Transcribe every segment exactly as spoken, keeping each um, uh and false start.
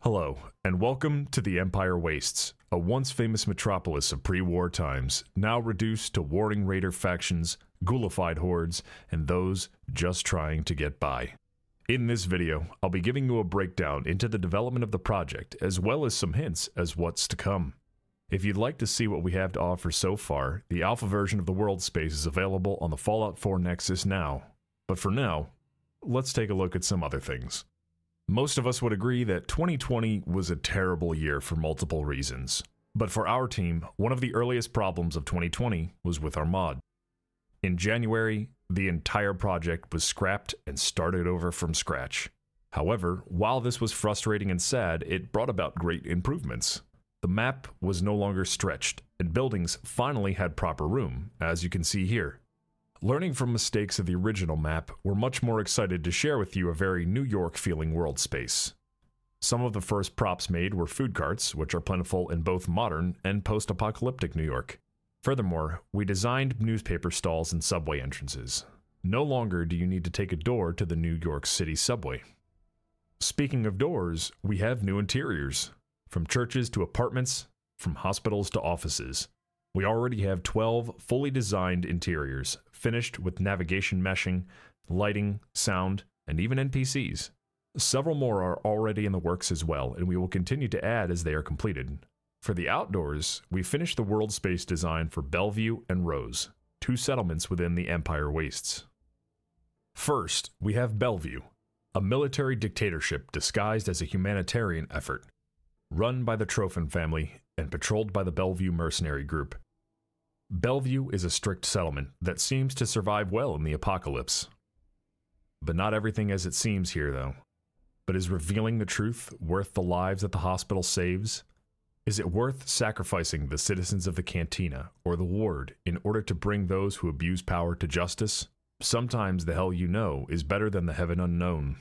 Hello, and welcome to the Empire Wastes, a once famous metropolis of pre-war times, now reduced to warring raider factions, ghoulified hordes, and those just trying to get by. In this video, I'll be giving you a breakdown into the development of the project, as well as some hints as what's to come. If you'd like to see what we have to offer so far, the alpha version of the world space is available on the Fallout four Nexus now. But for now, let's take a look at some other things. Most of us would agree that twenty twenty was a terrible year for multiple reasons. But for our team, one of the earliest problems of twenty twenty was with our mod. In January, the entire project was scrapped and started over from scratch. However, while this was frustrating and sad, it brought about great improvements. The map was no longer stretched, and buildings finally had proper room, as you can see here. Learning from mistakes of the original map, we're much more excited to share with you a very New York-feeling world space. Some of the first props made were food carts, which are plentiful in both modern and post-apocalyptic New York. Furthermore, we designed newspaper stalls and subway entrances. No longer do you need to take a door to the New York City subway. Speaking of doors, we have new interiors. From churches to apartments, from hospitals to offices. We already have twelve fully designed interiors, finished with navigation meshing, lighting, sound, and even N P Cs. Several more are already in the works as well, and we will continue to add as they are completed. For the outdoors, we finished the world space design for Bellevue and Rose, two settlements within the Empire Wastes. First, we have Bellevue, a military dictatorship disguised as a humanitarian effort, run by the Trophin family and patrolled by the Bellevue mercenary group. Bellevue is a strict settlement that seems to survive well in the apocalypse. But not everything as it seems here, though. But is revealing the truth worth the lives that the hospital saves? Is it worth sacrificing the citizens of the cantina or the ward in order to bring those who abuse power to justice? Sometimes the hell you know is better than the heaven unknown.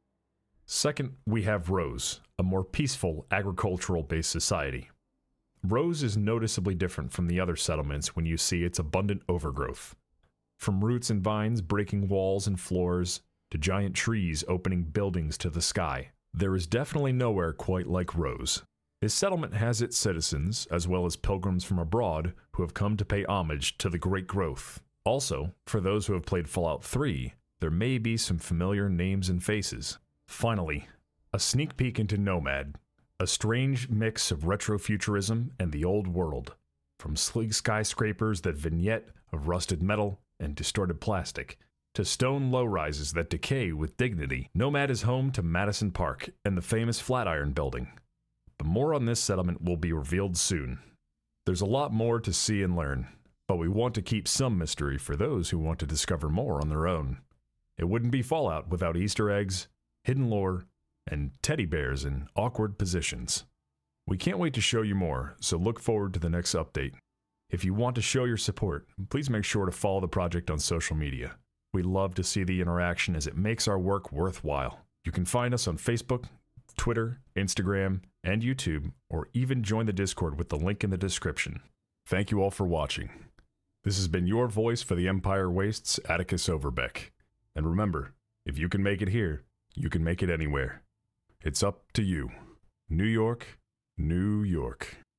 Second, we have Rose, a more peaceful, agricultural-based society. Rose is noticeably different from the other settlements when you see its abundant overgrowth. From roots and vines breaking walls and floors, to giant trees opening buildings to the sky, there is definitely nowhere quite like Rose. This settlement has its citizens, as well as pilgrims from abroad, who have come to pay homage to the great growth. Also, for those who have played Fallout three, there may be some familiar names and faces. Finally, a sneak peek into Nomad. A strange mix of retrofuturism and the old world. From sleek skyscrapers that vignette of rusted metal and distorted plastic, to stone low-rises that decay with dignity, Nomad is home to Madison Park and the famous Flatiron Building. But more on this settlement will be revealed soon. There's a lot more to see and learn, but we want to keep some mystery for those who want to discover more on their own. It wouldn't be Fallout without Easter eggs, hidden lore, and teddy bears in awkward positions. We can't wait to show you more, so look forward to the next update. If you want to show your support, please make sure to follow the project on social media. We love to see the interaction as it makes our work worthwhile. You can find us on Facebook, Twitter, Instagram, and YouTube, or even join the Discord with the link in the description. Thank you all for watching. This has been your voice for the Empire Wastes, Atticus Overbeck. And remember, if you can make it here, you can make it anywhere. It's up to you. New York, New York.